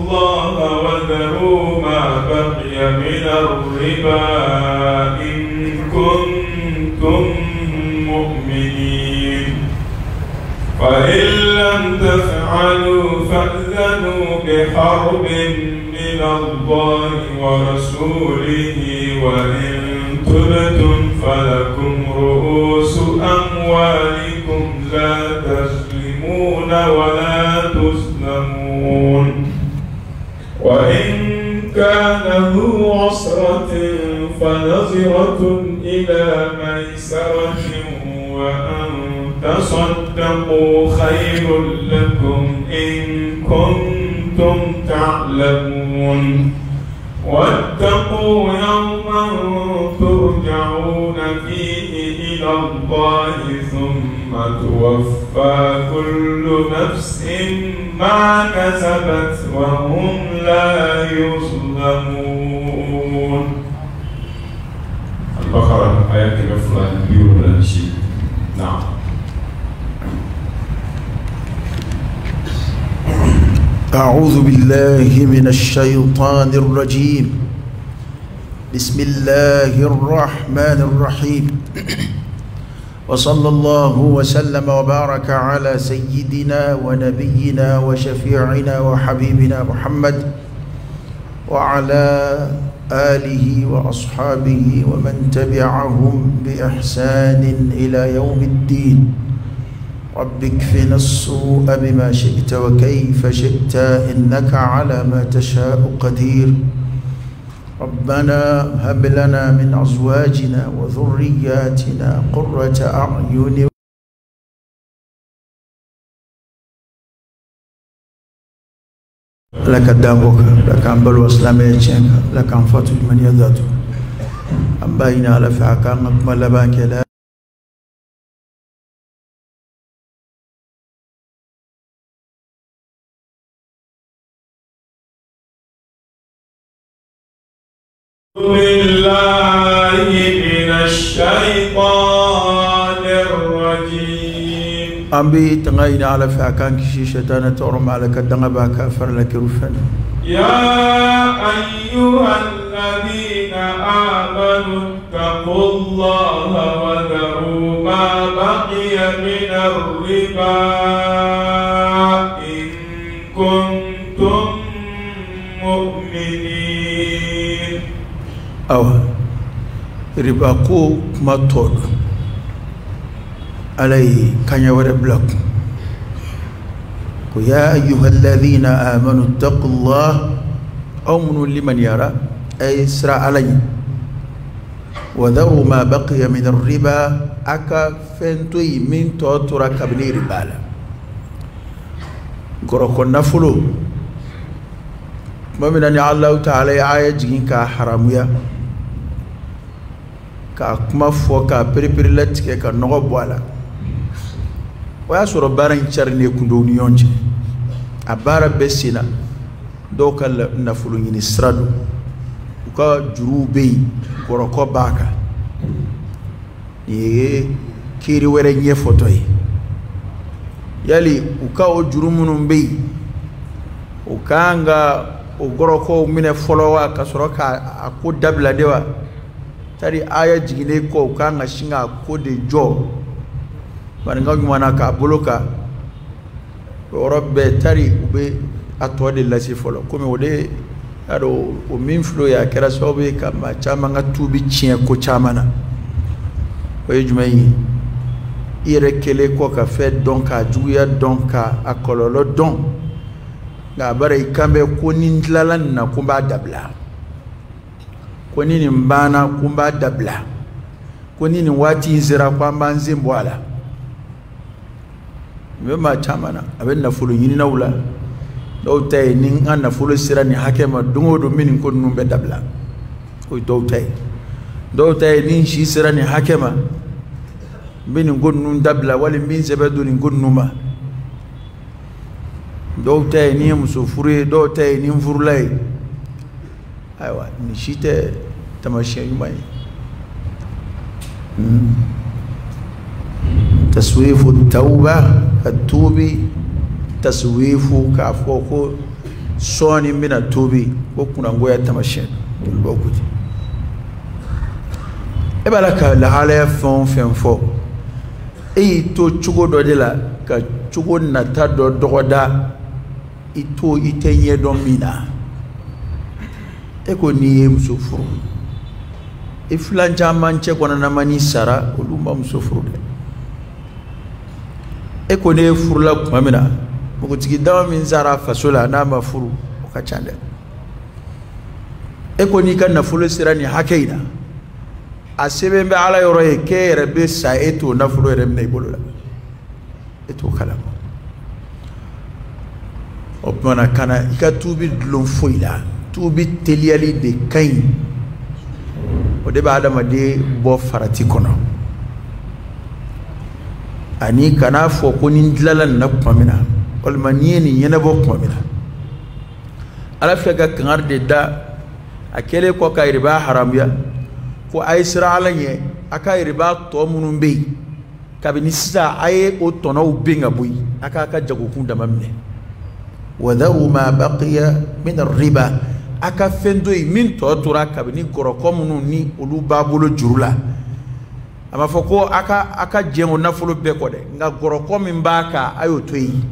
الله وذروا ما بقي من الربا إن كنتم مؤمنين فإن لم تفعلوا فأذنوا بحرب من الله ورسوله وإن تبتم فلكم رؤوس أموالكم لا تظلمون ولا تظلمون وإن كان ذو عسرة فنظرة إلى ميسرة وأن تصدقوا خير لكم إن كنتم تعلمون واتقوا يوما ترجعون فيه إلى الله ثم توفى كل نفس ما كسبت وهم لا يظلمون. البقرة آيات كفلان بيولا شيء. نعم. أعوذ بالله من الشيطان الرجيم. بسم الله الرحمن الرحيم. وصلى الله وسلم وبارك على سيدنا ونبينا وشفيعنا وحبيبنا محمد وعلى آله وأصحابه ومن تبعهم بإحسان إلى يوم الدين. رب اكفنا السوء بما شئت وكيف شئت إنك على ما تشاء قدير. ربنا هب لنا من أزواجنا وذرياتنا قرة أعين لك دامك لك أنبل واسلامي لك أنفت من يذاته أنباينا لفعك أنكمل باك لا بالله من الشيطان الرجيم. أمبي تغين على فاكان كشي شيطان تورم على كدنبا كافر لك رفن. يا أيها الذين آمنوا اتقوا الله وذروا ما بقي من الربا إن كنتم مؤمنين. أو رباكو ما تود علي كان يورب لكم. يا أيها الذين آمنوا اتقوا الله أؤمنوا لمن يرى أي سرى علي وذروا ما بقي من الربا أكا فنتوي من توتر كبني ربالا قرقوا نفلو ما من أن الله تعالى آية جين كا حراميا كا كمفو كا بريبريلت كا نغب ولا وياسو ربارن شرني كندوني يونجي أبارا بسينا دوكا نفلو ينسردو وكا جروبي قرقوا باكا ye kiri were nye foto yi yali uka o jurumunum be ukanga ugoroko mine followa kasoroka ako dabla dewa tari aya jigine ko ukanga shinga ko de jo bananga nyumana ka boloka robbe tari ube atode lasi folo komi wode ado o min flo ya kera sobe kama chama nga tubi chien ko chamana oye jumai ire kele ko ka fe donc a juya donc a kololo don ga bare kambe ko nindlalan na kumba dabla ko nini mbana kumba dabla ko nini wati zira kwamba nzimbwala mema chamana aben na fulu yini nawla do tay nin an na fulu sirani hakema dungo do min ko numbe dabla ko do tay nin shi sirani hakema bin gonnu dabla wala min zabadu nin gonnuma do tay ni musufure do tay ni furlay aywa ni shite tamashe yumay تسويف التوبة التسويف كافوكو sɔɔni n bɛna tobi o kunangoya tamasiyɛn tolibaw ko ten e b'a la ka lahalaya fɛn o fɛn fɔ e y'i to cogo dɔ de la ka cogo nata dɔ dɔgɔda i to i tɛ ɲɛdɔn min na e ko n'i ye muso furu i filan caman cɛ kɔnɔnama n'i sara olu ma muso furu dɛ e ko ne furula tuma min na npogotigi dama min sara faso la n'a ma furu o ka ca dɛ e ko n'i ka nafolo sera nin hakɛ in na a sɛbɛn bɛ ala yɔrɔ ye k'e yɛrɛ bɛ sa e t'o nafolo yɛrɛ minɛ i bolo la e t'o kalama o tuma na ka na i ka tuubi dulon foyi la tuubi teliyali de ka ɲi o de bɛ adamaden bɔ farati kɔnɔ ani kana fɔ ko ni n tilala nin na tuma min na walima n'i ye nin ɲɛnabɔ tuma min na ala filɛ ka kangari de da a kɛlen kɔ ka riba haramuya ko a ye siran ala ɲɛ a ka riba tɔ minnu bɛ yen kabini sisan a ye o tɔnɔw ben ka bɔ yen a k'a ka jagokun dama minɛ wadaru ma baqiya min riba a ka fɛn dɔ yen min tɔ tora kabini gɔrɔkɔ minnu ni olu b'a bolo juru la a ma fɔ ko a ka jɛn o nafolo bɛɛ kɔ dɛ nka gɔrɔkɔ min b'a kan a y'o to yen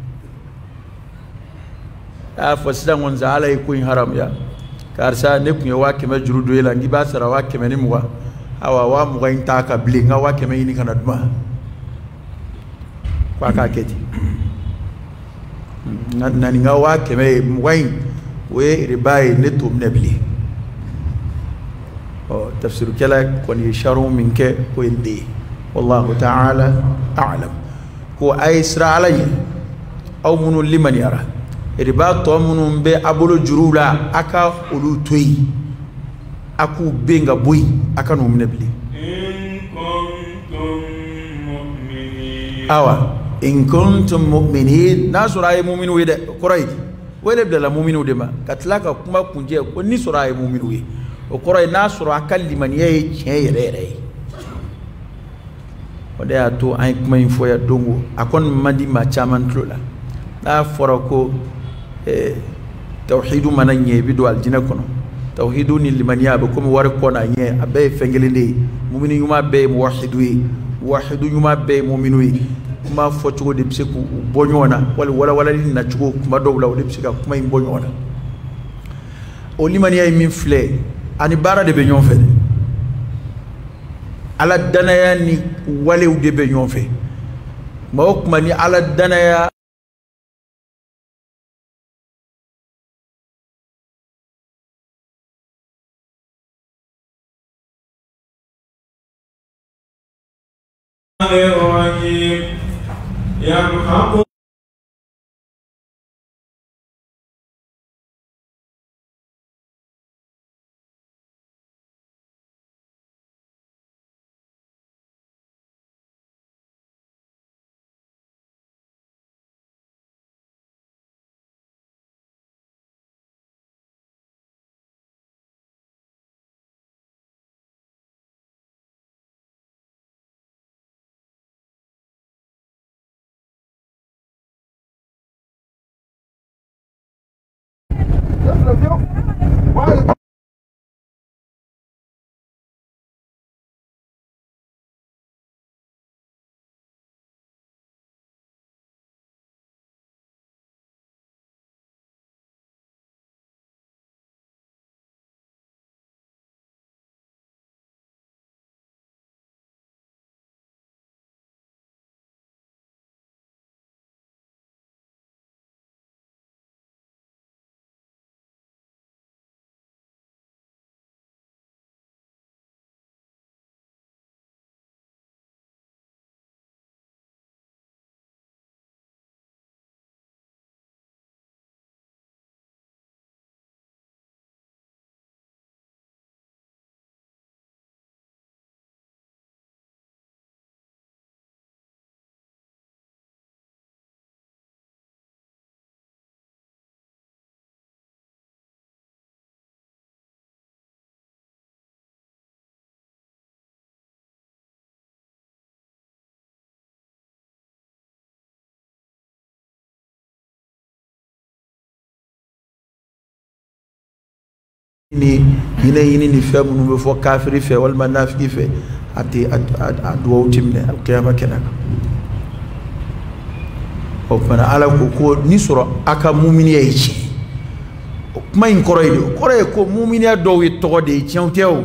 a y'a fɔ sisan kɔni sa ala ye ko in haramuya karisa ne tun ye 100 juru don e la n'i b'a sara 120 awa 20 in t'a ka bilen n ka 100 ɲini ka na d'uma ko a k'a kɛ ten na nin ka 100 ye 20 in o ye riba ye ne t'o minɛ bilen tafsirukɛla kɔni ye sharhu min kɛ ko ye nin de ye wallahu ta'ala a'lam ko a ye siran ala ɲɛ aw minnu limaniyara riba tɔ minnu bɛ a bolo juruw la a ka olu to yen a k'u ben ka bɔ yen a ka n'u minɛ bilen awa in kuntum mu'minin n'a sɔrɔ a ye mu'miniw ye dɛ o kɔrɔ ye di o de bilala mu'miniw de ma ka tila ka kuma kuncɛ ko ni sɔrɔ a ye mu'miniw ye o kɔrɔ ye n'a sɔrɔ a ka limaniya ye tiɲɛ yɛrɛ yɛrɛ ye o de y'a to an ye kuma in fɔ yan don o a kɔni man di maa caman tulo la n'a fɔra ko tawhidu mana ɲɛ i bɛ don alijinɛ kɔnɔ tawhidu ni limaniya a bɛ komi wari kɔ n'a ɲɛ a bɛɛ ye fɛn kelen de ye mumini ɲuman bɛɛ ye muwahidu ye muwahidu ɲuman bɛɛ ye muminu ye kuma fɔcogo de bɛ se k'u bɔ ɲɔgɔn na wali walawalali nacogo kuma dɔw la o de bɛ se ka kuma in bɔ ɲɔgɔn na o limaniya ye min filɛ ani baara de bɛ ɲɔgɔn fɛ ala danaya ni walew de bɛ ɲɔgɔn fɛ maa o kuma ni ala danaya يمحق ni ni fem nu be fo kafiri fe wal manafiki fe ati adwo timne al qiyamah kenaka o pana ala ko ni soro aka mu'mini yici kuma in koroy ko mu'mini do wi to de ciawtew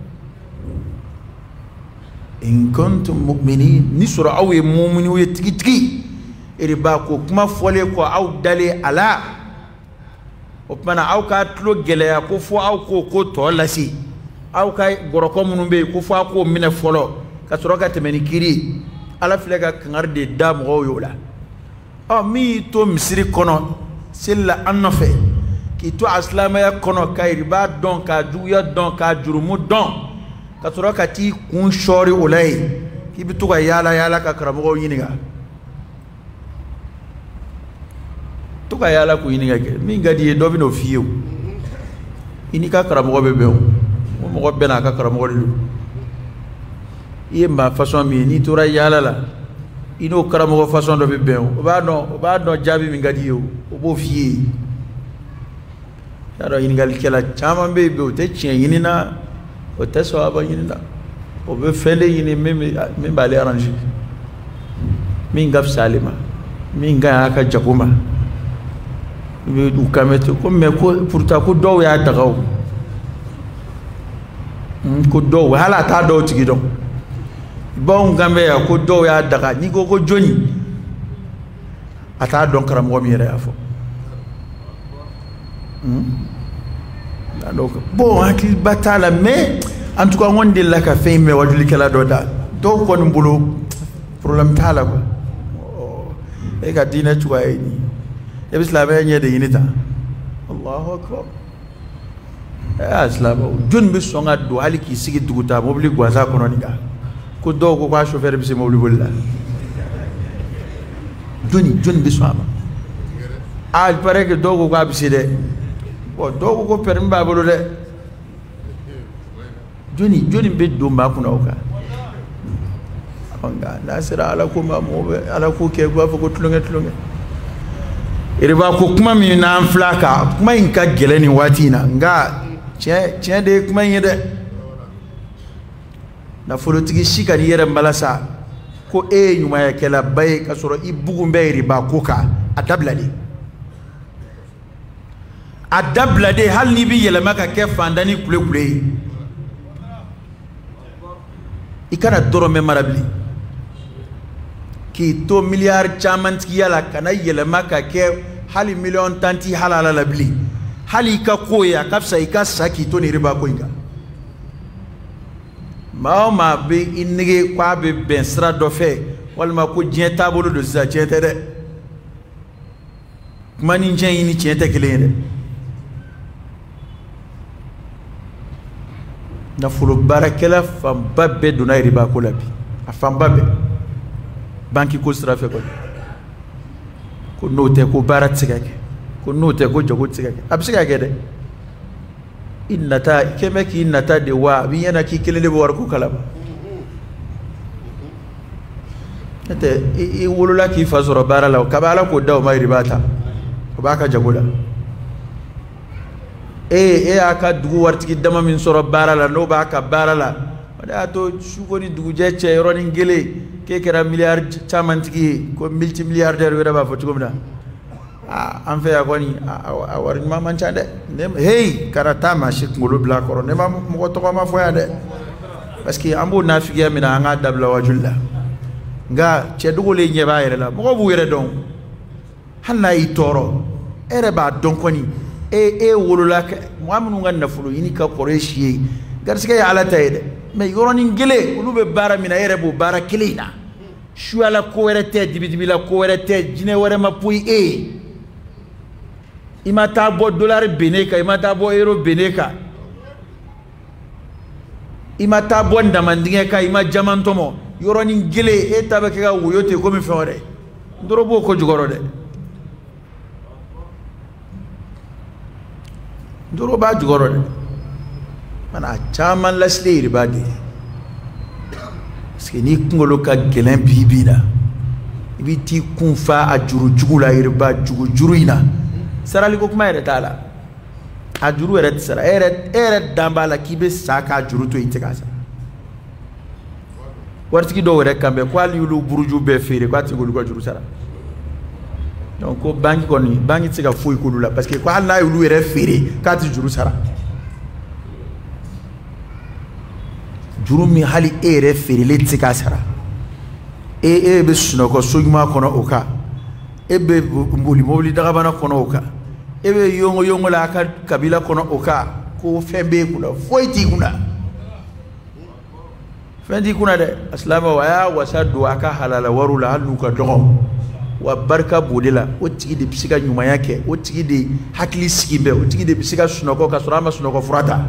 in kuntum mu'minin ni soro aw mu'mini wi tigi iri ba ko kuma fole ko aw dale ala o pana aw ka tlo geleya ko fo aw ko to lasi aw ka goroko munun be ko fo ko mine folo ka soro ka temeni kiri ala flega kangarde dam go yola mi to misiri kono silla annafe ki to aslama ya kono kayri ba don ka duya don ka jurumu don ka soro ka ti kun shori ulai ki bitu ga yala ka karamo yiniga to ka yala ku yiniga ke min gadi do bino fiyo ini ka karamo be be mo be na ka karamo lu yemba façon mi ni to ra yala la ino karamo façon do be be o ba no jabi min gadi yo o bo fiye yaro yinigal kala chama be be o te chien yinina o te so aba yinina o be fele yini min ba le arranger min gaf salima min ga aka jakuma be du kameto ko me ko pourta ko do ya dagaw ko do hala ta do tigi do bon gambe ya ko do ya daga ni ko joni ata don karam wo mi yere afo donc bon akil batala mais en tout cas on dit la ka fe me waduli kala do da do ko mbulu problème tala ko e ka dina tuwa ni e bislabe nyede yinita Allahu akbar aslama jun bi songa do haliki sigi duguta mobili gwaza kono niga ko do ko kwa chauffeur bi se mobili bolla jun bi songa al pare que do ko kwa bi de o do ko permi ba bolo de joni be do ma kuna oka anga nasira ala ko ma mo ala ko ke gwa ko tulunge iriba ko kuma mi na flaka kuma in ka geleni watina nga tiens de kuma yede na folotigi shika ni yere mbalasa ko nyuma ya kala bay ka soro ibugu mbey riba ko ka adablade hal ni bi yele maka ke fandani kule ikana doro me marabli ki to milliard chamanti yala kana yele maka ke hali million tanti halala labli hali ka koya kafsa ika saki to ni riba ko inga ma be inige kwa be ben sra do fe walma ko jien tabolo do za jete de mani jien ni jete kelene na fulu barakela fam babbe do na riba ko labi afam babbe banki ko sra fe ko note ko barat sigake ko note ko jogo sigake absiga gede innata kemeki innata de wa bi yana ki kelele bo war ko kalaba ate e wolula ki fazoro barala kabala ko daw may ribata ko baka jagola aka dugu wartiki dama min soro barala no baka barala wada to shugoni dugu jecce ronin gele ke kera milliard chamantiki ko multimilliardaire weda ba foti gomna an fe yakoni a war ma mancha de hey karata ma shik ngolo bla koro ne ma mo to ma foya de parce que ambo nafiya mina nga dabla wajulla nga che dugole nyeba yere la mo bu yere don hanna yi toro ere ba don koni wolula mo amunu nga nafulu yini ka koreshi garsiga ya ala tayde me yoroni ngele ulube bara mina yere bu bara kilina shu ala ko were te dibidibi la ko were te jine were ma puy imata bo dollar beneka imata bo euro beneka imata bo ndamandinge ka ima jamantomo yoroni ngele tabake ga woyote ko mi fewre ndorobo ko jugoro de ndoroba jugoro de mana chaman lasle ribadi parce que ni kungolo ka gelen bibina ibiti kunfa ajuru jugula riba jugu juruina sarali ko kuma yere tala a juru yɛrɛ tɛ sara e yɛrɛ dan b'a la k'i bɛ sa k'a juru to yen i tɛ k'a sara waritigi dɔw yɛrɛ kan bɛn ko hali y'olu buruju bɛɛ feere k'a tɛ k'olu ka juru sara donc ko banque kɔni banque tɛ se ka foyi k'olu la parce que ko hali n'a y'olu yɛrɛ feere k'a tɛ juru sara juru min hali e yɛrɛ feerelen tɛ se k'a sara e bɛ sunɔgɔ so ɲuman kɔnɔ o kan e bɛ boli mobili dagabana kɔnɔ o kan e bɛ yɔngɔ la a ka kabila kɔnɔ o kan ko fɛn b'e kunna foyi t'i kunna fɛn t'i kunna dɛ asilamɛw a y'a wasa don a ka halala wariw la hali n'u ka dɔgɔ wa barika b'o de la o tigi de bɛ se ka ɲumanya kɛ o tigi de hakili sigi bɛ o tigi de bɛ se ka sunɔgɔ ka sɔrɔ a ma sunɔgɔ fura ta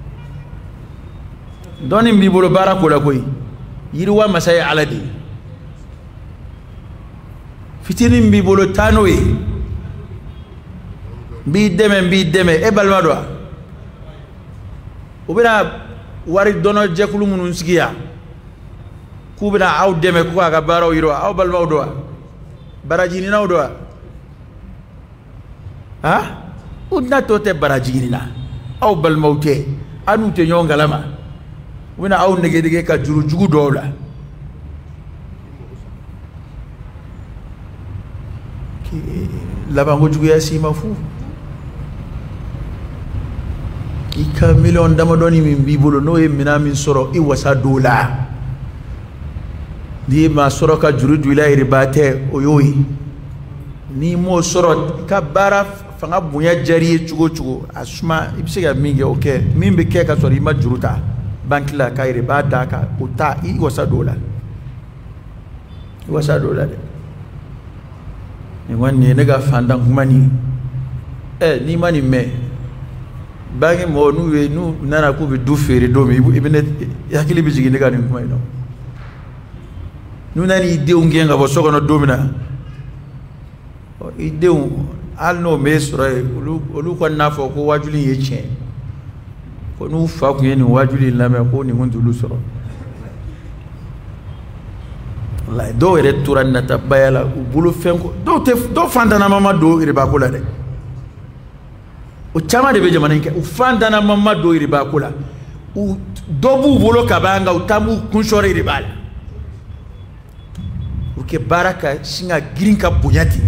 dɔɔni b'i bolo baara ko la koyi yiriwa masa ye Ala de ye fitinin b'i bolo taa n'o ye n b'i dɛmɛ e balima don wa u bɛna wari dɔnɔ jɛkulu minnu sigi yan k'u bɛna aw dɛmɛ k'u k'a ka baaraw yiriwa aw balimaw don wa barajigininaw don wa han u natɔ tɛ barajiginina aw balimaw tɛ aw n'u tɛ ɲɔgɔn kalama u bɛna aw nege ka juru jugu dɔw la labanko juguya s'i ma fu i ka miliyɔn damadɔni min b'i bolo n'o ye minɛn min sɔrɔ i wasa don la n'i ma sɔrɔ ka juru don i la yɛrɛba tɛ o y'o ye n'i m'o sɔrɔ i ka baara fanga bonya diyara i ye cogo o cogo a suma i bɛ se ka min kɛ o kɛ min bɛ kɛ ka sɔrɔ i ma juru ta banque la ka yɛrɛba d'a kan o ta i wasa don la i wasa don la dɛ nin kɔni ye ne ka fantan kuma nin n'i ma nin mɛn banque mɔgɔ n'u nana k'u bɛ du feere don min i bɛ ne hakili bɛ jigin ne ka nin kuma in na n'u nana i denw gɛn ka bɔ so kɔnɔ don min na i denw hali n'o m'e sɔrɔ yen olu kɔni n'a fɔ ko wajuli in ye tiɲɛ ko n'u fa tun ye nin wajuli in lamɛn ko nin kun t'olu sɔrɔ wallahi dɔw yɛrɛ tora natabaya la u bolo fɛn ko dɔw fantanama ma don riba ko la dɛ o caman de bɛ jamana in kɛ u fantanama ma don riba ko la u dɔ b'u bolo ka ban nka u taa b'u kun sɔrɔ riba la pour que baara ka sin ka girin ka bonya ten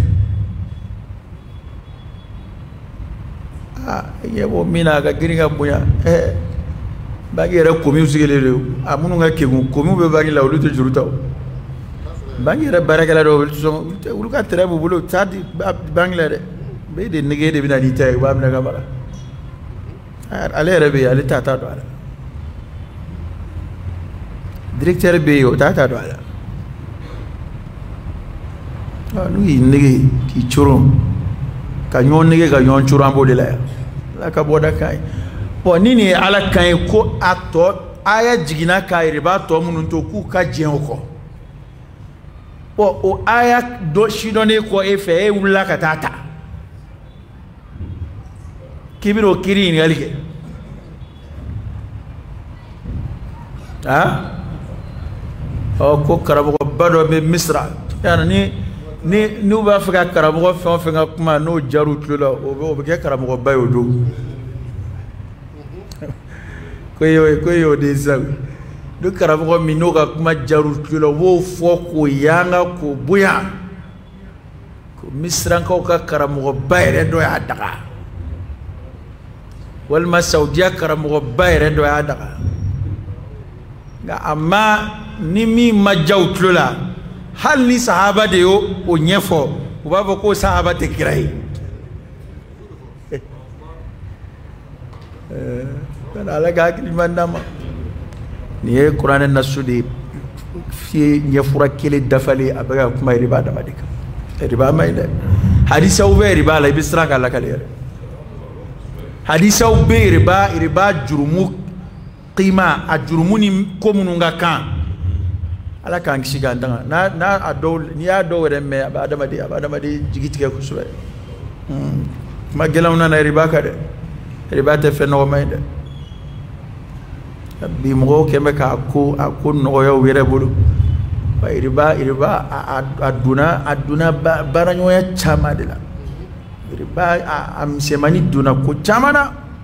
ɲɛ bɔ min na a ka girin ka bonya banque yɛrɛ komiw sigilen don a minnu ka kegun komiw bɛ banque la olu tɛ juru ta o banque yɛrɛ baarakɛla dɔw olu ka terrain b'u bolo u t'a di banque la dɛ bɛɛ de nege de bɛ na n'i ta ye u b'a minɛ ka mara ale yɛrɛ bɛ yen ale t'a ta don a la directeur bɛ yen o t'a ta don a la n'u y'i nege k'i coron ka ɲɔgɔn nege ka ɲɔgɔn coron an b'o de la yan ala ka bɔ da kan ye bon ni nin ye ala kan ye ko a tɔ aya jiginna k'a yɛrɛ b'a tɔ minnu to k'u ka diɲɛ o kɔ bon o aya dɔ sidɔnnen kɔ e fɛ e wulila ka taa ta k'i bɛna o kiiri ɲininkali kɛ ko karamɔgɔba dɔ bɛ misira n'u b'a fɛ ka karamɔgɔ fɛn o fɛn ka kuma n'o jar'u tulo la o bɛ kɛ karamɔgɔba ye o don ko e y'o de ye sisan ni karamɔgɔ min n'o ka kuma jar'u tulo la u b'o fɔ k'o yanga k'o bonya ko misirankaw ka karamɔgɔba yɛrɛ dɔ y'a daga walima saudiya karamɔgɔba yɛrɛ dɔ y'a daga nka a ma ni min ma ja u tulo la hali ni sahaba de y'o ɲɛfɔ u b'a fɔ ko sahaba tɛ kira ye ala ka hakili ɲuman d'an ma nin ye kuranɛ nasu de ye ɲɛfura kelen dafalen a bɛ ka kuma riba dama de kan riba ma ɲi dɛ hadisaw bɛ riba la i bɛ siran k'a lakale yɛrɛ hadisaw bɛ riba jurumu qima a jurumu ni ko minnu ka kan ala k'an kisi k'an tanga n'i y'a dɔw yɛrɛ mɛn a bɛ adamaden jigi tigɛ kosɛbɛ kuma gɛlɛnw nana riba kan dɛ riba tɛ fɛn nɔgɔma ye dɛ bi mɔgɔw kɛn bɛ k'a ko nɔgɔya u yɛrɛ bolo riba a donna baaraɲɔgɔnya caman de la riba a misɛnmani donna ko caman na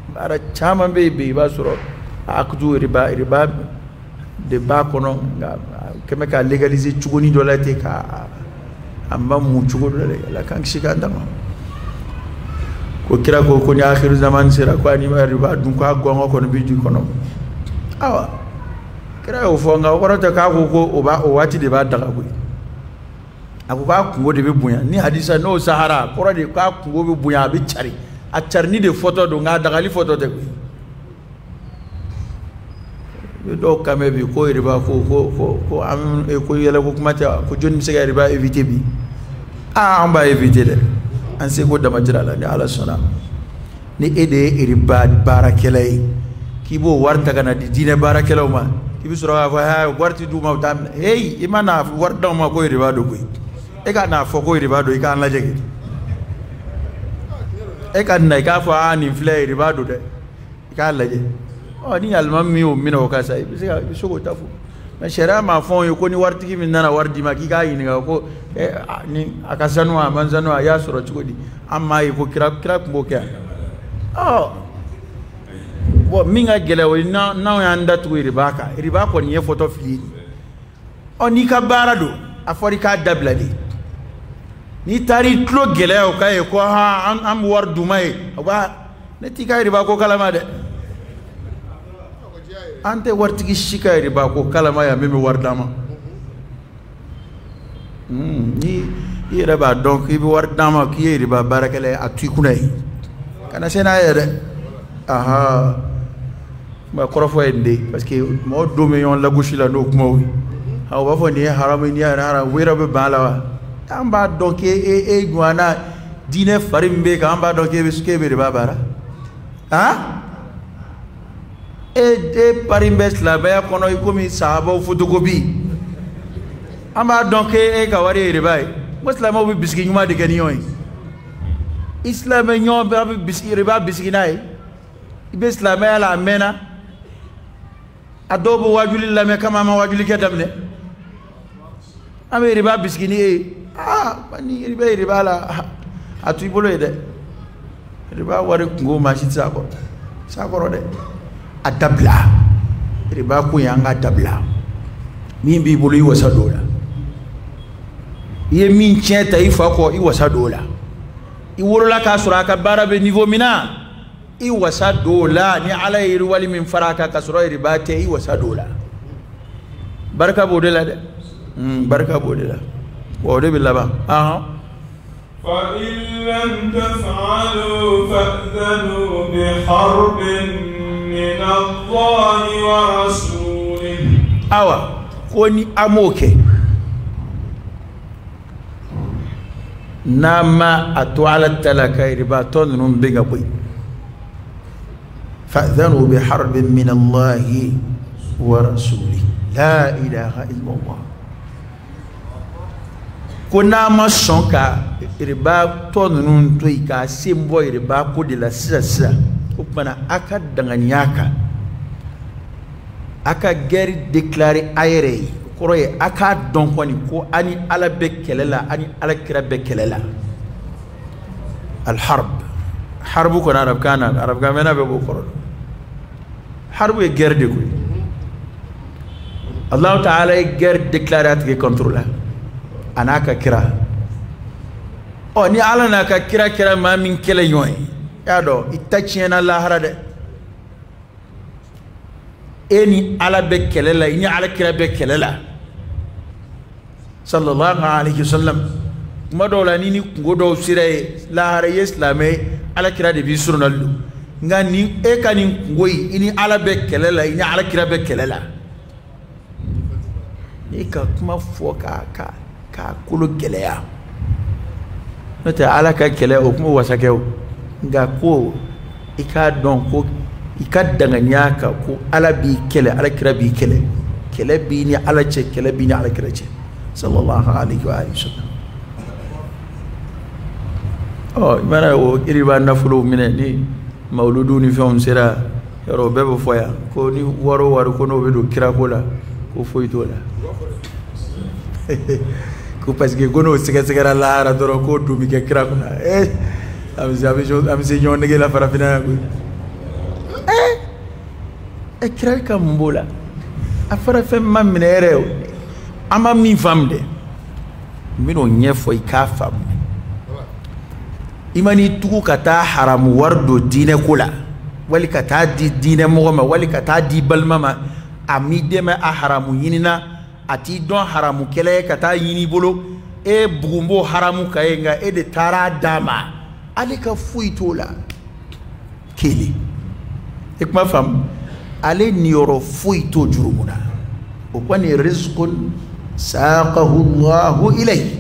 bara chama be ba soro akdu riba de ba kono keme ka legaliser chugoni dolate ka amma mu chugo la kan shika ndama ko kira ko ni akhiru zaman sira ko ani riba dun ko gongo ko no biju kono awa kira o fo nga ko rata ka ko o wati de ba daga ko aku ka kungo de be bunya ni hadisa no sahara ko de ka kungo be bunya be chari a charni de photo do nga daga li photo de ko do kame bi ko riba ko am ko yela ko kumata ko joni se riba éviter bi on va éviter de an se ko dama jira la ni ala sona ni ede riba barakelay ki bo warta kana di dine barakelaw ma ki bi sura fa ha warti du ma tam hey imana warta ma ko riba do ko e ka na fo ko riba do e ka la jege e ka na ka fo an inflay riba do de ka la jege ni almami o mina o kasa bi so tafu ma shara ma fon ko ni wartiki min nana wardi ma ki ga yin ga ko ni akasanu manzanu ya soro chukodi amma yi ko kira ko kya bo minga gele o na ya ndatu riba ko ni photo fili ni ka barado afori ka dabladi ni tari tlo gele o kay ko ha am wardu mai ba ne ti ka riba ko kalama de ante wartigi shika riba ko kalama ya meme wardama ni riba donc ibi wardama ki riba barakale atu kunay kana sena yede aha ma korofo ende parce que mo do me yon la gauche la no kuma wi ha ba fo ni haram ni haram wira be bala amba donc e gwana dine farimbe ka amba donc e suke be riba bara et parimbes la baya kono ikomi sahaba photocopie amba donc e ka wari riba muslimo bi biski nyuma de ganiyoy islam nyo ba biski riba biski nay ibe islam ala mena adobo wajuli la me kama ma wajuli kedamne ame riba biski ni bani riba la atu bolo de riba wari ngo mashi sakoro de adabla riba ku yanga dabla min bi bulu wasa dola ye min cheta ifa ko I wasa dola I worola ka sura ka barabe niveau mina I wasa dola ni ala yiri wali min faraka ka sura riba te I wasa dola baraka bodela de baraka bodela wode bilaba fa in lam taf'alu fa'dhanu bi harbin من الله ورسوله awa koni amoke nama atwala talaka ribaton num biga boy fa'dhanu bi harbin min Allah wa rasulih la ilaha illa Allah kona ma sonka ribaton num to ika simbo riba ko de la sisa upana aka danganiaka aka guerre déclaré ayere koroye aka donkoni ko ani ala be kelela ani ala kira be kelela al harbu ko arab ka mena be bo koro harbu e guerre de ko Allah Ta'ala e guerre déclaré at ke contrôle anaka kira ni ala na ka kira ma min kele yoy yado itachena la harade eni ala be kelela ni ala kira be kelela sallallahu alaihi wasallam madola ni ngodo sire la hare islame ala kira de bi surnallu ngani e kani ngoyi ini ala be kelela ini ala kira be kelela ni ka kuma foka ka kulu geleya nata ala ka kele o kuma wasakew nga ko ika don ko ika danganya ka ko ala bi kele ala kira bi kele bi ni ala che kele bi ni ala kira che sallallahu alaihi wa sallam mana o iriba nafulu mine ni mauludu ni fon sera yoro bebe foya ko ni waro ko no be do kira ko la ko foyto la ko parce que gono sigara la ara doro ko dumi ke kira ko am se nyon nege la farafina ko kira ka mbola afara fem mam minere ama mi famde mino nyefo ikafa imani tuku kata haram wardo dine kula wali kata di dine mogoma wali kata di balmama amide ma haramu yinina ati don haramu kele kata yini bolo e bugumbo haramu kayenga e de tara dama alika fuitola kele ikma fam ale nioro fuito jurumuna o kwani rizqun saqahu Allahu ilayhi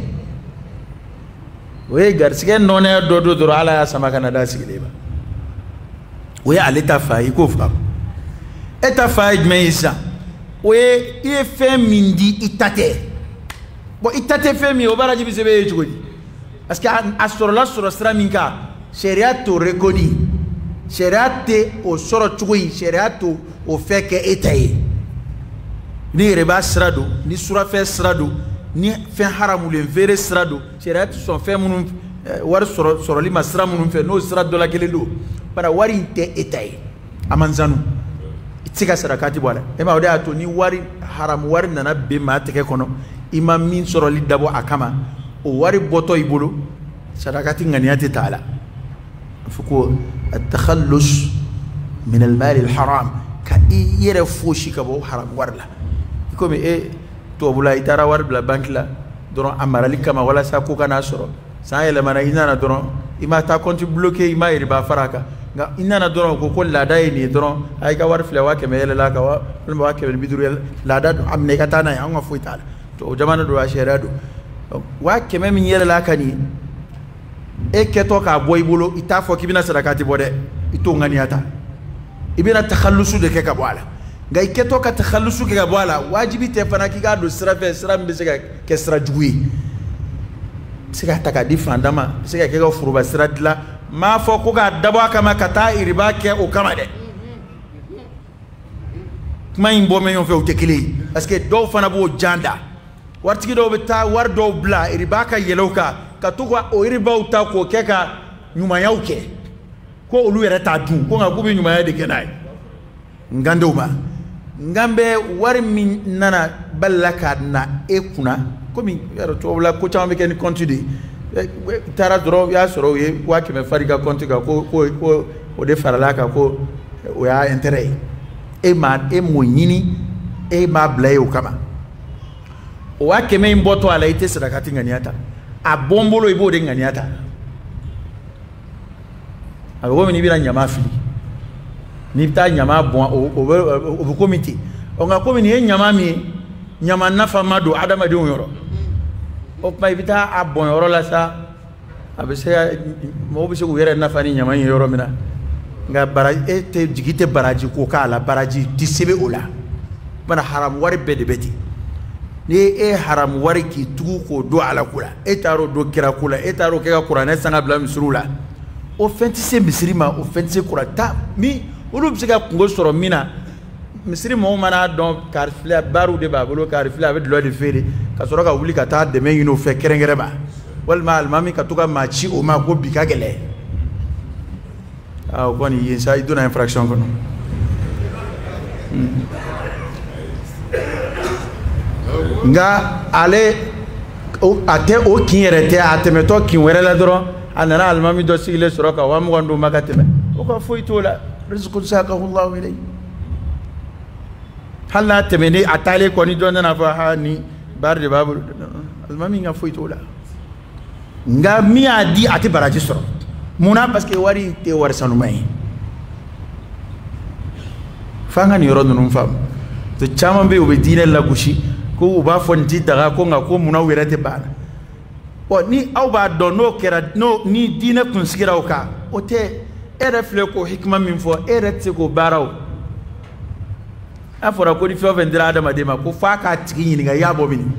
we garsigen none dodo doro ala sama kana da sigileba we aleta fayi ko fam eta fayi meisa we e fe mindi itate bo itate fe mi obaraji bisebe yechugodi parce que astrola soro stra minka sharia to reconi sharia te o soro chugoi sharia to o fe ke etaye ni reba srado ni sura fe srado ni fe haramu le vere srado sharia to son fe munum war soro li masra munum fe no srado la kelelo para wari te etaye amanzanu itsika sarakati bwala ema ode ato ni wari haramu wari nana be ma teke kono imam min soro li dabo akama o wari boto ibulu sarakati nganiyati taala fuko at-takhallus min al-mal al-haram ka yere foshi ka bo haram warla comme to bula itara war bla bank la doron amarali kama wala sa ko kana soro sa ele mana inana doron ima ta compte bloqué ima riba faraka nga inana doron ko la day ni doron ay ka war fle wa ke mele la ka wa wa ke biduru la da amne ka tana ya nga fuitala to jamana do ashera do wa ke mem yele la kani e keto ka boy bolo ita fo kibina sadakati bode ito nganiata ibina takhallusu de ke ka bwala ngay keto ka takhallusu ke ka bwala wajibi te fana ki ga do sira fe sira mbe se ke sira jugui sika taka difandama sika ke ga furuba sira dila ma fo ko ga dabo kama kata iriba ke o kama de kuma imbo me yon fe o tekili parce que do fana bo janda wartigi do be ta war do bla iriba ka yeloka ka to ko o iriba uta ko ke ka nyuma yauke ko olu yere ta dun ko nga kubi nyuma ya de kenai ngando ma ngambe war min nana ballaka na ekuna komi yaro to wala ko chama be ken continue tara dro ya soro ye wa ke me fariga continue ko o de faralaka ko o ya intérêt e ma e monyini e ma blaye o kama o wa ke me mboto ala ite sadakati nganiata a bombolo ibo de nganiata abo mi nibira nyama fili nibta nyama bon o comité o nga ko mi nyama mi nyama nafa mado adama de yoro o pa ibita a bon yoro la sa abese mo bise ko yere nafa ni nyama yoro mina nga baraji te jigite baraji ko kala baraji disebe ola bana haram wari bede beti ni haram wari ki tugu ko do ala kula taro do kira kula taro ke ka qur'an sanga bla misrula o fenti se misrima o fenti se qur'ata mi olu bi se ka kungo soro mina misri mo mana don karfila baru de babolo karfila avec de fere ka soro ka wuli ka ta de men yino fe kerengere ba wal mal mami ka tuka machi o ma ko bi ka gele ah ko ni yinsa iduna infraction kono nga ale ate o kinyere te atemeto kinwere la doro anana almami do sigile soro ka wa mo gondo makateme o ko foitola rizqun saqahu Allah ilay halla temeni atale ko ni donna na fa hani barde babu almami nga foitola nga mi adi ati baraji soro muna parce que wari te war sanu mai fanga ni rondo num fam to chama be obedine la gushi ko ba fonti daga ko nga ko muna werete bana o ni aw ba do no kera no ni dina kun sigira o ka o te refle ko hikma min fo rete ko baraw afora ko di fo vendira adama de ma ko fa ka tigi ni nga yabo min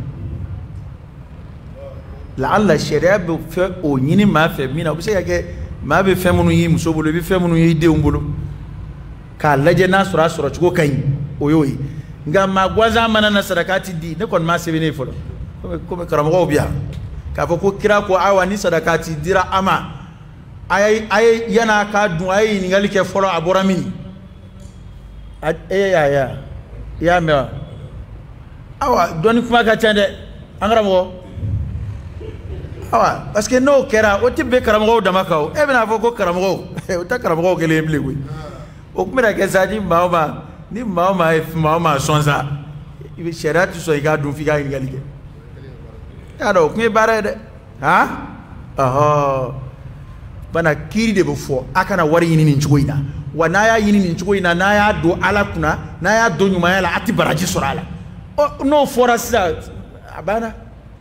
la alla sharia be fe o nyini ma fe mina o se yake ma be fe munu yi muso bolo be fe munu yi de umbolo ka laje na sura sura ko kan o yoyi nga magwaza mana na sadakati di ne kon ma sebe ne folo ko karamo biya ka fo ko kira ko awani sadakati dira ama ay yana ka dun ay ni ngali ke folo abora mini ya me awa doni kuma ka cande angaramo awa parce que no kera o tibbe karamo da makaw e bena fo ko karamo o ta karamo ke le bli o kuma ke sadi maoma ni maoma sonza ibe sherati so iga dun figa ngalike ado kuma bare de ha aha bana kiri de bofo akana wari yini ni nchugoina wana ya yini ni nchugoina na ya do ala kuna na ya do nyuma ya la ati baraji sorala o no forasa abana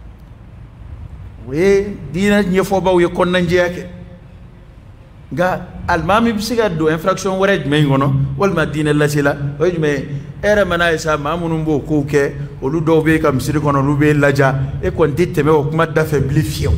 we dina nyefo ba we kon nanje yake ga almami bisiga do infraction wore me ngono wal madina la sila o me era mana isa mamunum bo ko ke olu do be kam siri kono lu be laja e kon diteme o kuma da faiblifier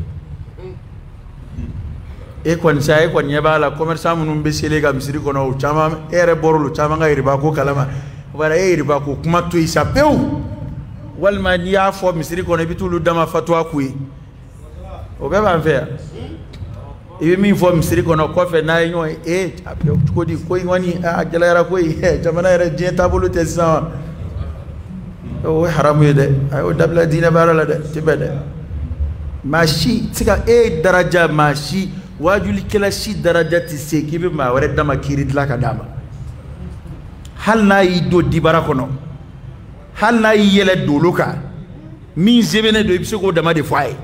e kon sa e kon nyeba la commerçant munum be sele ga misiri kono o chama ere borolo chama nga riba ko kalama wala e riba ko kuma to isa pew wal man ya fo misiri kono bitulu dama fatwa kuyi o be ban fer e mi fo misiri kono ko fe na nyo e apew ko di ko ngoni a gelera ko e jamana ere je tabulu te sa o haramu de ay dabla dina barala de tibede mashi tika e daraja mashi wajuli kila shi darajati se kibe ma wore dama kirit la ka dama hal na yi do dibara kono hal na yi yele doluka min zebene do ibse ko dama de fay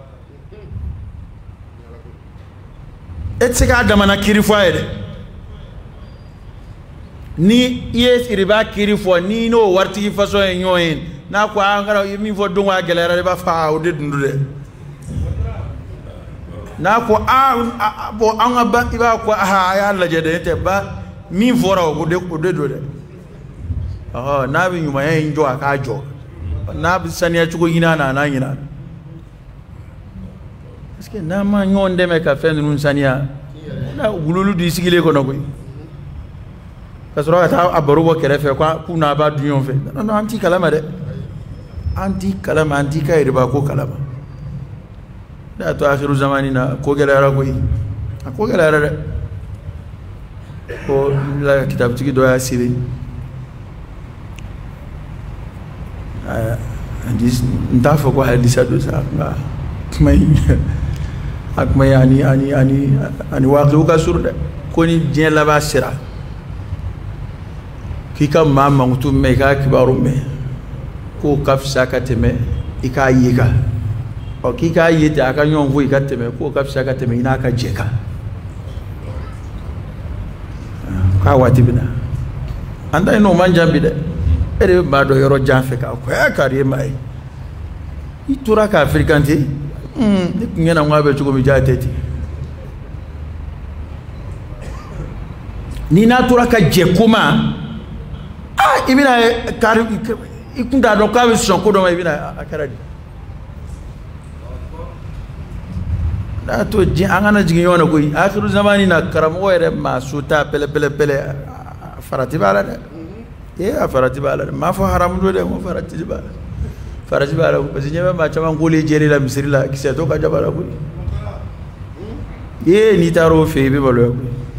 et se ka dama na kiri fay de ni yes iriba kiri fo ni no warti faso en yoyen na ko angara mi fo do wa gelera de ba fa o de dundude na ko bo an ba iba ko ya Allah jede te ba mi fora ko de do de na bi nyuma yin jo aka jo na bi saniya chugo ina na ina est-ce que na ma nyonde me ka fen nun saniya na gululu di sigile ko no ko kasoro ta abaru bo kere fe ko kuna ba dunyon fe no anti kalama de anti kalama anti kai riba ko kalama da to akhiru zamanina ko gelara ko gelara ko la kitab tigi do ya siri hadis ndafo ko hadisa do sa akmay ani waqlu ka surda ko ni dien la ba sira ki kam mamma mutum me ka kibaru me ko kafsa ka teme ika yiga o ki ka yete aka nyon vo ika teme ko kafsa ka teme ina ka jeka ka watibina anda ino manjambi de ere ba do yoro janfe ka ko ya kare mai itura ka afrikanti ni ngena ngwabe chugo mi jateti ni na tura ka jekuma ibina kari ikunda do ka be sonko do mai ibina akaradi da to ji angana jigi yona ko akhiru zamani na karamo ere masuta pele farati bala de farati bala ma fa haram do de mo farati bala ko nyebe ma chama ngole jeri la misri la kiseto ka jabala ko ni taro fe be balo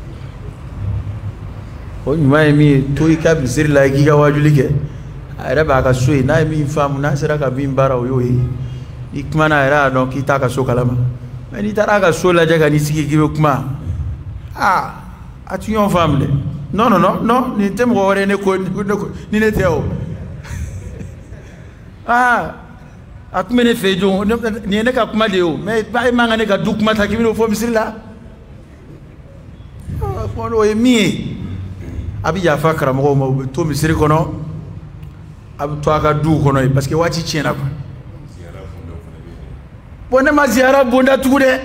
ko nyuma mi to ika misri la giga wajulike ara ba ka suyi na mi famu na sera ka bimbara o yoyi ikmana era donc kitaka so kalama ni tara ka so la jaga ni sigi kibe kuma atu yon famle non ni tem gore ne ko ni ne teo akumene fejo ni ne ka kuma deo mais ba manga ne ka dukuma ta kibe fo misila ko no emi abi ya fakra mo to misiri kono ab to aka du kono parce que wati tiena ko bonne ma ziara bonda tugude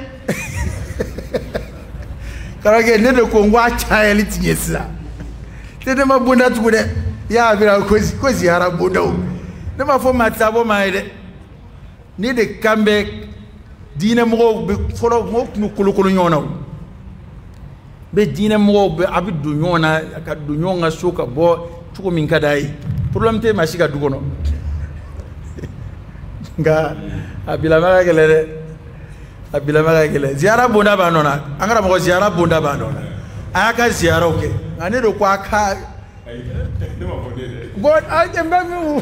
karage ne de ko ngwa chaeli tinyesa tede ma bonda tugude ya bira ko ziara bonda ne ma fo matabo maide ni de kambe dina mo be folo mo kulukulu nyona be dina mo be abidu nyona ka du nyonga suka bo tuko min kadai problem te mashika dugono nga abila maga gele ziara bonda banona angara mo ziara bonda banona aka ziara oke ane do kwa ka God, I can move.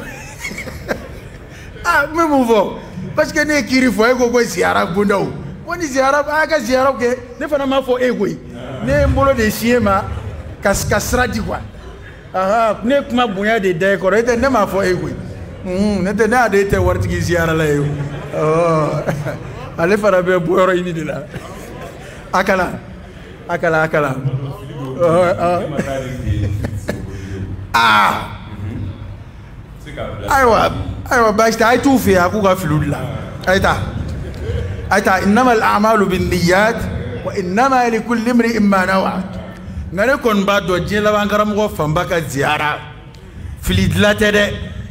Ah, me move. Parce que ne kiri fo ego go ziara bundau. Woni ziara aga ziara ke ne fana ma fo ego. Ne mbolo de siema kasra di kwa. Aha, ne kuma bunya de de ko rete ne ma fo ego. Ne te na de te warti ki ziara la yo. Oh. Ale fara be boyoro ini de la. Akala. Ah. Aywa basta ay tu fi aku ga filula. Ayta innama al-a'malu bin-niyyat wa innama likulli imri'in ma nawa. Ngare kon ba do jela bangaram go famba ka ziara. Filidla tede.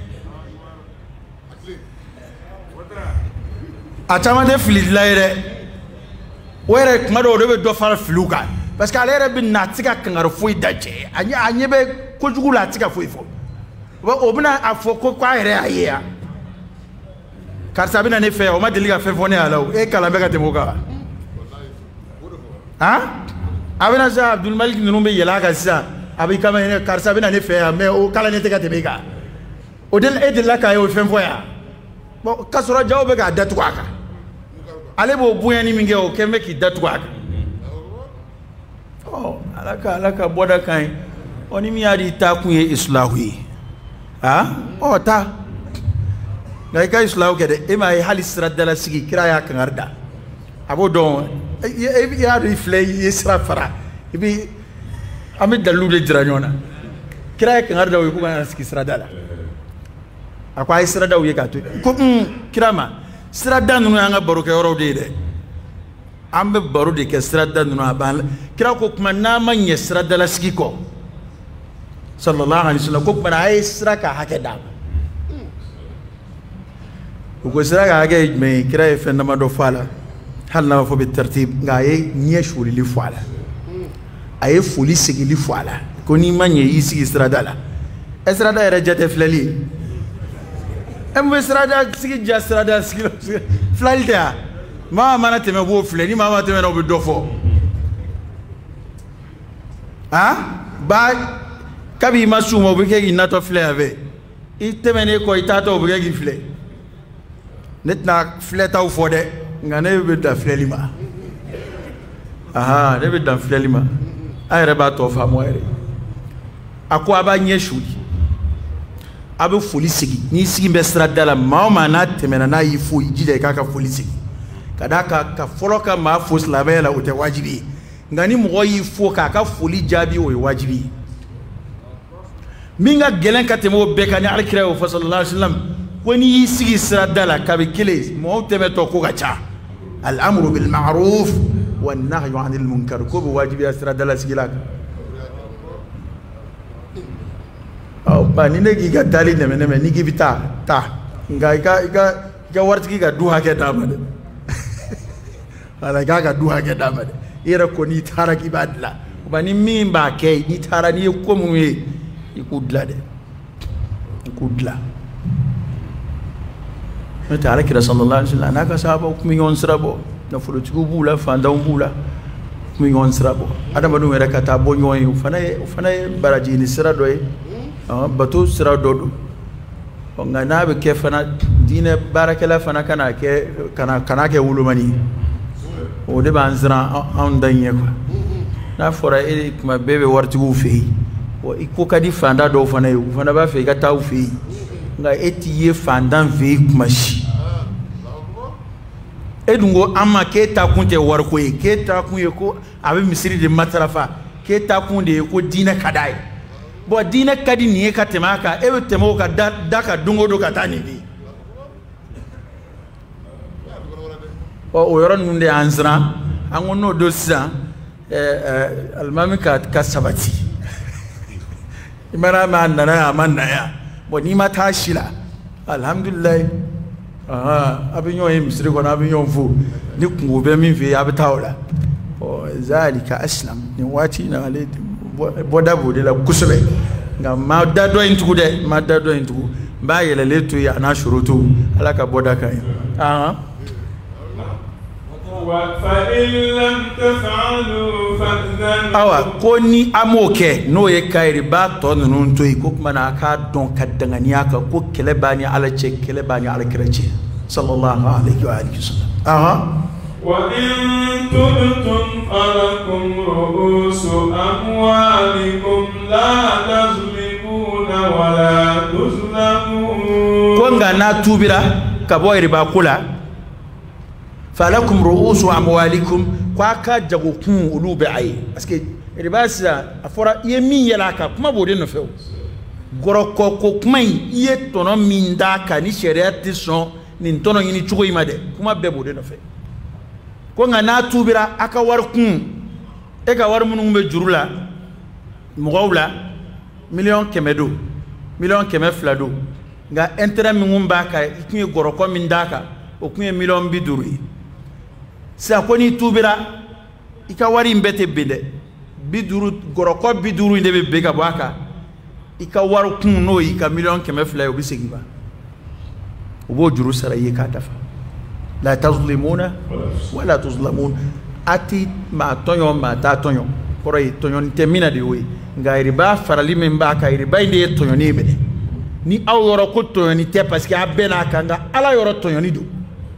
Atama de filidla ere. Were kuma do be fara filuka. Parce que ale bin natika kangaro foi daje. Anya be kojugu la tika foi fo. Obina afoko kwa ere ayeya karsabina ne fe o ma deliga fe fone ala e kala be ka temoka ha abina sa Abdul Malik numbe yela ka sa abi kama ne karsabina ne fe me o kala ne te ka tebeka o del e del la ka yo fe foya bo kasoro jaw be ka datu aka ale bo buya ni minge o kembe ki datu aka oh alaka boda kan oni mi ari ta kun ye islahi ah oh ta ngai kai islahu kede e mai halis radala sigi kiraya kan arda abo don ya rifle yisra fara ibi amit dalu de jiranyona kiraya kan arda wi kuma sigi radala akwa isra da wi ka to ko kirama sirada nunu anga baro ke oro de ambe baro de ke sirada nunu aban kira ko kuma na manye radala sigi ko sallallahu alaihi wasallam ko bara ay siraka hake da ko siraka hake me kira e fenna ma do fala hal na fo bi tertib ngaye nye shuri li fala ay fuli sigi li fala ko ni manye yisi isradala esrada era jate flali em esrada sigi jasrada sigi flalda ma mana teme bo flani ma teme no bi dofo ha ba kabi masuma obike gi nato fle ave itemene ko itato obike gi fle netna fle taw fode ngane be da fle lima aha ne be da fle lima ayre ba to fa moere akwa ba nyeshu abe foli sigi ni sigi be stradala ma na temena na yifu jide kaka foli sigi kadaka ka foloka ma fos la bela o te wajibi ngani mo yifu kaka foli jabi o wajibi minga gelen katemo bekani alkira wa sallallahu alaihi wasallam woni yisigi sradala kabikile mo teme to ko gacha al amru bil ma'ruf wan nahyu 'anil munkar ko wajibi sradala sigila aw bani ne gi gadali ne ne ni gi bita ta ngai ga warti ga duha ke damade ala ga duha ke damade ira ko ni tara ki badla bani mimba ke ni tara ni ko mu ikudla de ikudla mata ala kira sallallahu alaihi wasallam naka sahaba kumi yon srabo na fulo bula fanda bula kumi yon srabo adama dum era kata bonyo fana baraji ni srado e bato srado do ngana be ke fana dine barakala fana kana ke wulumani o de banzra on danye ko na fora e kuma bebe warti gu fi iko kadi fanda do fana yu fana ba fe ga taw fi nga etiye fandan fi kumashi edungo amma ke ta kunte war ko e ke ta kun ye ko abe misiri de matrafa ke ta kun de ko dina kadai bo dina kadi ni ka temaka e temo ka daka dungo do katani bi o yoron nunde ansra angono do sa almami ka sabati imana ma nana amanna ya bo ni ma tashila alhamdulillah abin yo misri ko na abin yo fu ni kungo be min fi abtawla o zalika aslam ni wati na ale boda bode la kusube nga ma dado intugu ba yele leto ya na shurutu alaka boda kai فإن لم تفعلوا فأذنوا awa ko ni amoke no ye kayri ba to nun to ko mana ka don kadangania ka ko kele bani ala che kele bani ala kreche sallallahu alaihi wa alihi wasallam وإن تبتم فلكم رؤوس أموالكم لا تظلمون ولا تظلمون كونغا ناتوبرا كبوي ربا كولا فلكم رؤوس أموالكم كواكا جاكوكم أولوب عي أسكي ربا سا أفورا يمين يلاكا كما بودي نفو غروكو كوكمي يتونو من داكا ني شريعة تسون نintono yini chugo imade kuma bebo de no fe ko nga na tubira aka war kun e ka war munum be jurula mugawla million kemedo million kemeflado nga intérêt mingum baka ikunye goroko min daka o kunye million biduri sa ko ni tubira ika wari mbete binde biduru goroko biduru ndebe bega baka ika war kun no ika million kemefla obi segiba وبو جروس رأيي كاتفا لا تظلمون ولا تظلمون أتي ما تونيون ما تا تونيون كوري تونيون تمينا ديوي غير با فرالي من باكا غير با يدي تونيوني بني ni aw yoro ko tonyoni te parce que abena kanga ala yoro tonyoni do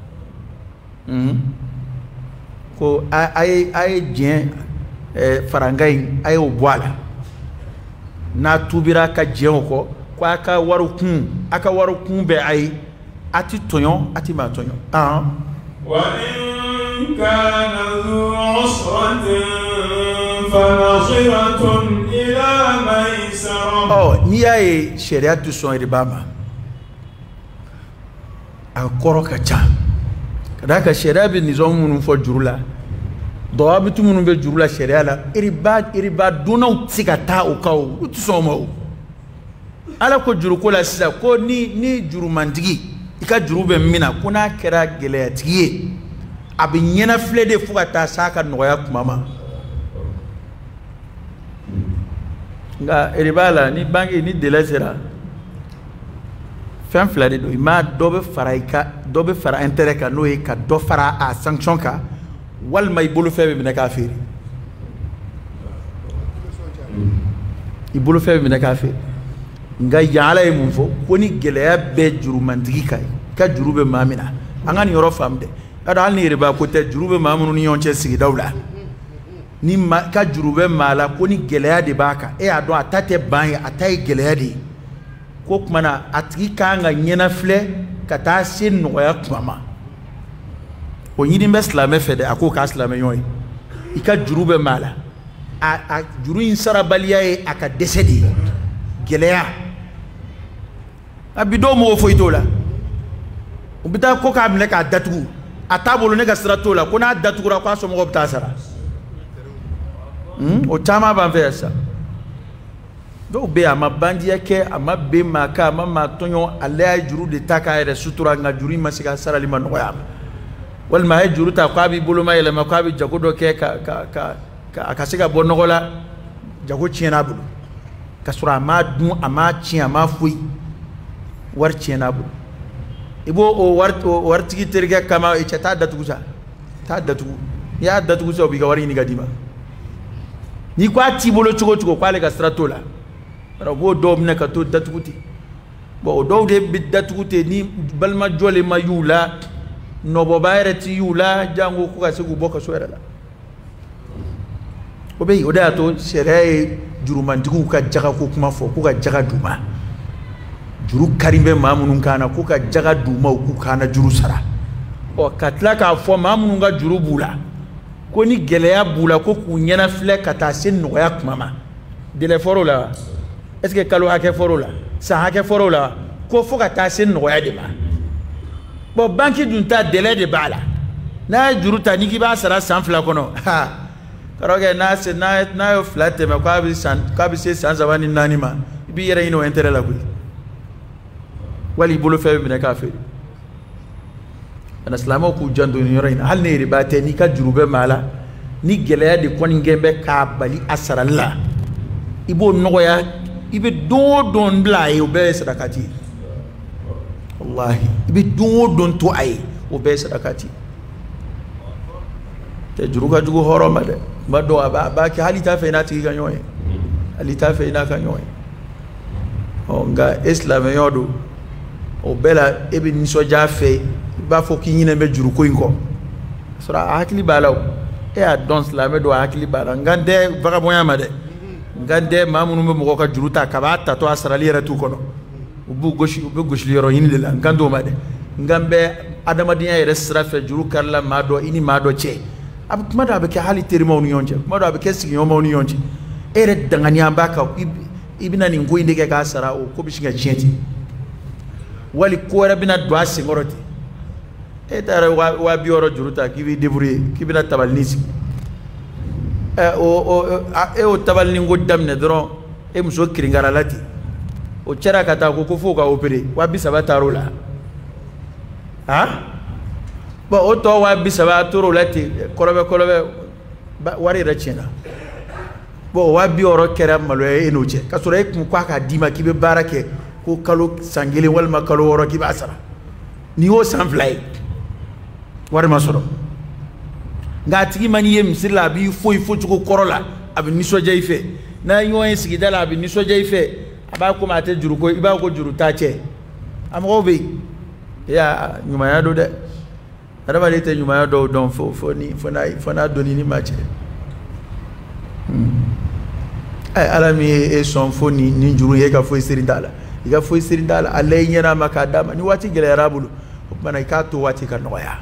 ko ay jien farangay ay o boala na tubira ka jien ko aka waru kun be ay ati tonyon ati ma tonyon wa in kana dhu usratin fanasiratun ila maisara ni ay sharia du son ribama akoro kacha kadaka sharia bi nizam munun fo jurula dawabitu munun be jurula sharia la iriba dunaw tikata o kaw utu somo ala ko juru ko la sisa ko ni juru mandigi ika juru be mina kuna kera gele tiye abi nyena flede fuka ta saka noya kumama nga eribala ni bangi ni delesera fem flade do ma dobe fara intérêt ka no e ka do fara a sanction ka wal may bulu febe mina ka feri ibulu febe mina ka feri nga yala e mun fo koni geleya be juru mantigi kay ka juru be mamina angani yoro famde ada al ni riba ko te juru be mamunu ni yonche sigi dawla ni ma ka juru be mala koni geleya de baka e ado atate ban atay geleya de ko kumana atigi ka nga nyena fle kata sin no ya kumama o yidi be islamé fede ako ka islamé yoy ika juru be mala a juru insara baliya e aka décédé geleya abido mo fo itola ubita ko ka amle ka datugu atabolo ne ga siratola ko na datugura ko aso mo bita sara o tama ban versa do be ama bandi yake ama be maka ama matonyo ala juru de taka ere sutura nga juru masika sara liman ko ya wal ma juru ta ko abi bolo mayele ma ko abi jagodo ke ka akasiga bonogola jago chiena bulu kasura ma dun ama chi ama fui war chiena bulu ibo o war tigi terga kama e ta datugu sa ta datugu ya datugu so bi ga wari ni gadima ni kwa ti bolo chugo kwale ga stratola ra bo do mne ka to datuguti bo do de bi datuguti ni balma jole ma yula no bo bayre ti yula jango ko ka segu boka so era la o be o da to sere jurumantigu ka jaga ko kuma fo ko ka jaga duma juru karimbe mamunun kana ko ka jaga duma ku kana juru sara o katla ka fo mamunun ga juru bula ko ni geleya bula ko ku nyana fle kata sin no ya kuma dele foro la est ce que kalo hake foro la sa hake foro la ko fo kata sin no ya de ba bo banki dunta dele de bala na juru ta ni ki ba sara sanfla kono ha karoge na yo flat me kwa bi se sanza wani nani ma bi yere ino entere la kuyi wali bolo febe bine kafiri ana islamo ku jando ni yore hal ne ribate ni ka jurube mala ni geleya de kon ngembe ka bali asaralla ibo nogoya ibe don bla e obe sadakati wallahi ibe don to ay obe sadakati te juru ka jugu horo ma de ba do ba ki hali ta fe na ti ga nyoy hali ta fe na ka nyoy o nga islam yodo o bela e be ni so ja fe ba fo ki nyine be juru ko inko sura hakili balaw e a don islam do hakili bala ngande baga moya ma de ngande mamunu be mo ka juru ta ka ba ta to asrali ratu kono ubu goshi yoro yini de la ngando ma de ngambe adamadiya yere srafe juru karla mado ini mado che ab kuma da be ke hali terima onu yonje kuma da be ke sigi yoma onu yonje ere dangani ambaka ibina ni ngoinde ke ka sara o ko bishinga chenti wali ko rabina do asingoroti e tara wa bioro juruta ki vi débrouiller ki bina tabalnisi o tabalni ngodamne dron e muso kiringara lati o chera kata ko fo ka opérer wa bisaba tarola ha ba o to wa bisaba toro lati kolobe wari rechena bo wa bi oro kera malo e no che ka sura ko ka dima ki be barake ko kalo sangele wal makalo woro ki basara ni o sanflay wari masoro ngati mani yem sila bi foi ko korola abi niso jaife na yoyen sigidala abi niso jaife aba ko mate juru ko iba ko juru tache amgo be ya nyuma ya do de adama lete nyuma ya do don fo na doni ni mache ay alami e son fo ni juru ye ka fo sirindala iga fo sirindala alay nyana makadama ni wati gele rabulu bana ka to wati ka noya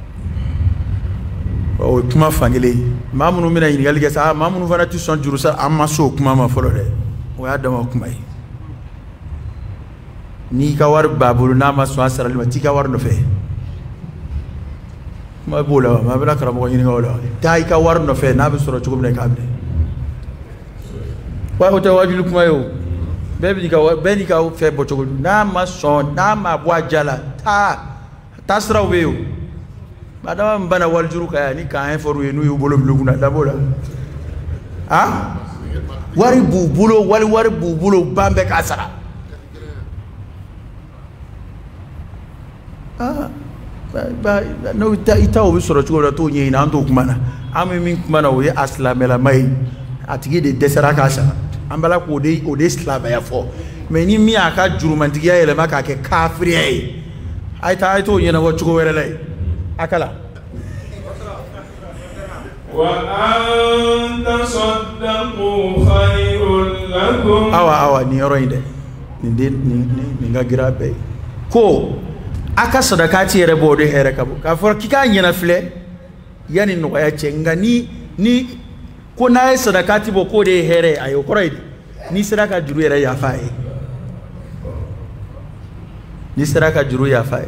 o kuma fangele mamunu mina yin galge sa mamunu fana tu son juru sa amma so kuma ma folo de o ya dama kuma yi ni ka war babulu na ma so asara lima ti ka war no fe ma bola ma bela karamo yin ngawla dai ka war no fe na be soro chugum ne kamne wa o ta wajulu kuma yo bebi ka fe bo chugum na ma so na ma bwa jala ta sra weyo madama mbana waljuru ka ni ka en foru yenu yu bolo bluguna da bola ha wari bubulo wari bubulo bambe ka sara ba no ita o soro chugo to nyi na ndo kumana ami min kumana o ye aslamela mai atigi de desera ka sara ambala ko o de islam ya fo me ni mi aka jurumantigi ya ele maka ke kafiri ai ai to nyi na wo chugo werele akala wa anta saddaqu khairul lakum awa ni yoro inde ni ngagira be ko aka sadaka ti yere bodo here kabo ka for kika nyina fle yani no ya chenga ni ko na sadaka ti bo ko de here ayo koroidi ni sadaka juru yere ya fae ni sadaka juru ya fae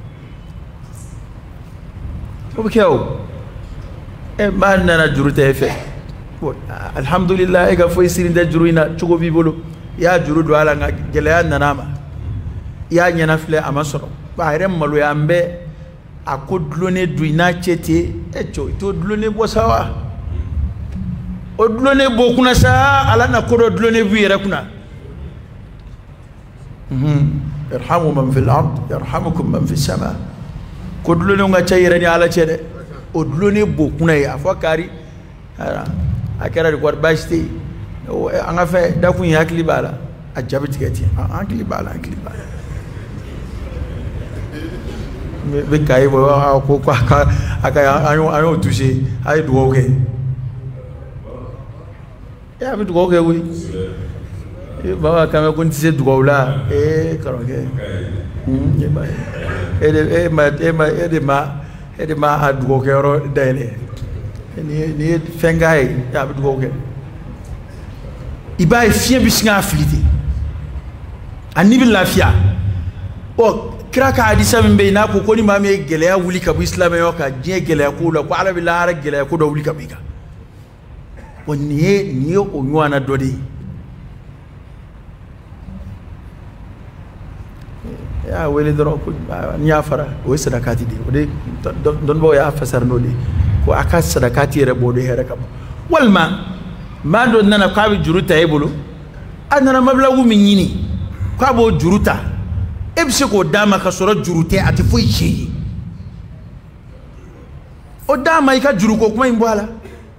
obkeo e manna na juru te fe alhamdulillah e ga fo sirinde juru ina chugo bibolo ya juru do ala nga gele ya nanama ya nyana fle amasoro bare malu ya mbe akodlone duina chete echo to dlone bosawa odlone bokuna sa ala na kodo dlone buira kuna irhamu man fil ard yarhamukum man fis sama kodlone nga chayira ni ala chede odlone bokuna ya fakari akara di kwar bashti anga fe da kun yakli bala ajabti kati akli bala be kai bo ko aka ayo touché ay dugo ke ya be dugo ke wi baba kama kun tise dugo la karoke ede ma dugo ke ro dele ni fengai ya be dugo ke iba fien bisinga aflité anibi lafia o kraka hadisa min bayna ko koni mame gele ya wuli ka bu islam yo ka je gele ko la ko alabi la ara gele ko do wuli ka bika woni ni o nywana dodi ya wele dro ko nya fara o sadakati di o de don bo ya fasar no de ko aka sadakati re bodo here kam walma ma do nana ka bi juruta e bulu anana mablagu min yini ka bo juruta ebse ko dama ka soro jurute ati foi chi o dama ika juru ko kuma imbo ala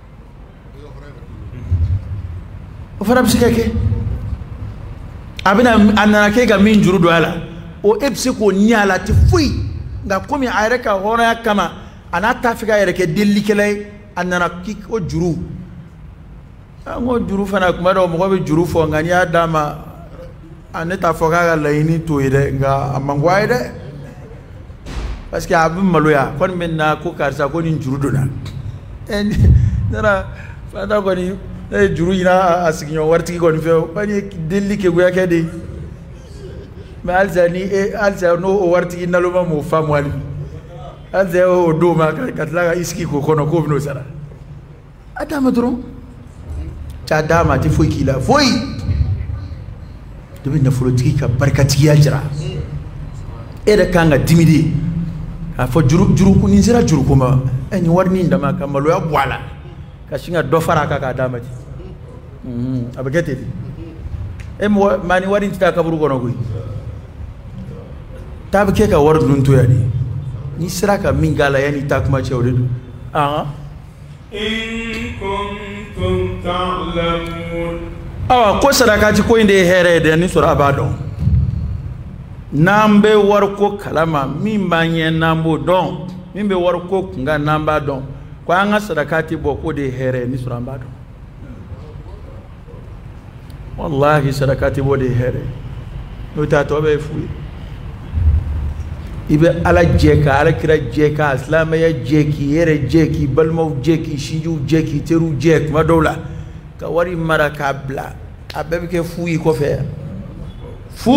o fana bisike abina anana ke ga min juru do ala o epsi ko nyala ti fui nga komi ayre ka hona kama anata fika yere ke delli kele anana ki o juru ngo juru fana kuma do mo be juru fo ngani adama aneta foka ga layini to ide nga amangwa ide parce que abim maloya kon menna ko karsa ko ni juru do na en nara fada ko ni juru ina asiginyo warti ko ni fe bani delli ke goya ke de ma alzani alza no warti ina lo mo famu ali alza o do ma katla iski ko kono ko bino sara adama dron ta dama ti foi kila foi debin na folotiki ka barkati ya jira eda kanga dimidi afo juru ku ni sira juru kuma en warni ndama kamalo ya bwala ka shinga do faraka ka dama ti abagete mo mani warin ta kaburu gono gui tabke ka war dun to yani ni sira ka mingala yani ta kuma chewde in kuntum ta'lamun ko sadakati ko inde here de ni sura abadon nambe war ko kalama min banye nambo don min be war ko kunga namba don ko anga sadakati bo ko de here ni sura abadon wallahi sadakati bo de here no ta to be fu ibe ala jeka ala kira jeka islam ya jeki yere jeki balmo jeki shiju jeki teru jek madola ka wari maraka bla abebe ke fuyi ko fe fu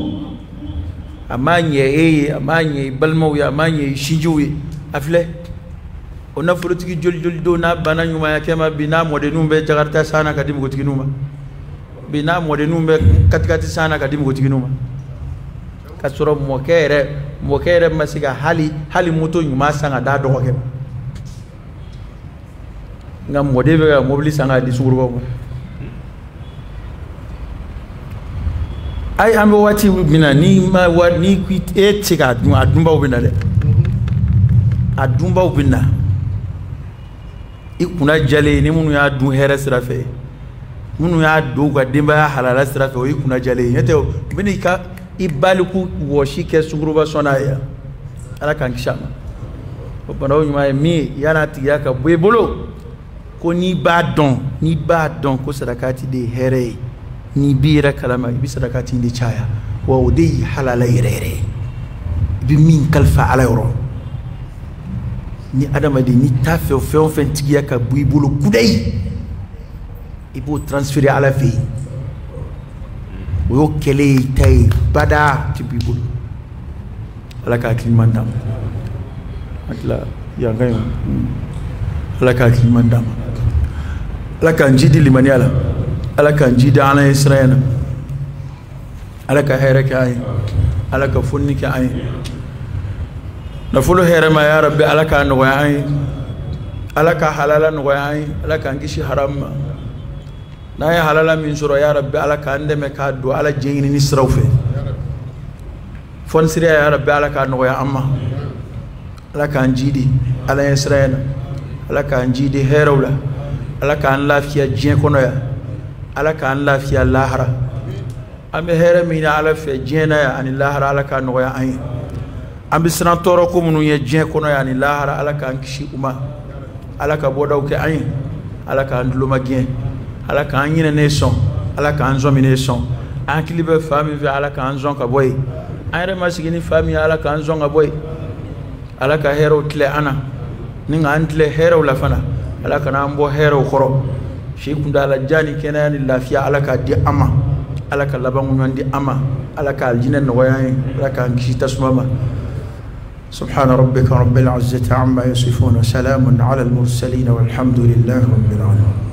amanye balmo ya amanye shiju afle ona fulutiki jol do na bana nyuma ya kema bina mode numbe jagarta sana kadim go tiginuma bina mode numbe katikati sana kadim go tiginuma kasoro mokere masiga hali moto nyuma sanga da do ko ngam modebe ga mobili sanga di suguru ko ay ambe wati bina ni ma wa ni kwit e tiga adumba ubina de adumba ubina ikuna jale ni munu ya du here sirafe munu ya do ga dimba ya halala sirafe o ikuna jale yete bini ka ibaliku woshi ke suguru ba sonaya ala kan kishama o banaw nyuma mi yana tiga ka bebolo ko ni ba don ko sadakati de here ni bira kalama bi sadakati de chaya wa udi halala yere bi min kalfa ala yoro ni adama de ni tafe fe tigiya ka buibulu kudai ibo transférer ala fi wo kele tay bada ti bibulu ala ka kilmandam atla ya ngay ala ka kilmandam ala kan jidi limani ala kan jidi ala israel ala ka hera ka ay ala ka funni ka ay na fulu hera ma ya rabbi ala ka no ay ala ka halala no ay ala kan gishi haram na ya halala min suro ya rabbi ala ka ndeme ka do ala jeyni ni srawfe fon siriya ya rabbi ala ka no ya amma ala kan jidi ala israel ala kan jidi herawla ala kan lafiya jien kono ya ala kan lafiya lahara ambe here mina ala fe jiena ya ani lahara ala kan no ya ay ambe sran toro ko munu ye jien kono ya ani lahara ala kan kishi uma ala ka bodaw ke ay ala kan duluma gien ala kan yine ne son ala kan zo mine son an kilibe fami vi ala kan zon ka boy ayre masigini fami ala kan zon ka boy ala ka hero tle ana ninga antle hero la fana ala kana ambo hero khoro shi kunda ala jani kenani lafiya ala ka di ama ala ka labangu nyandi ama ala ka aljina no wayan ala ka kishi tasmama سبحان ربك رب العزة عما يصفون وسلام على المرسلين والحمد لله رب العالمين.